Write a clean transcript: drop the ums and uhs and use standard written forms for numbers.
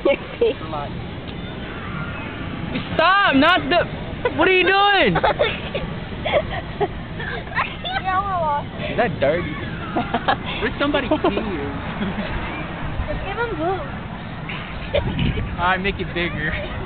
Stop! Not the... What are you doing? Is that dirty? There's somebody here. Just give him blue. Alright, make it bigger.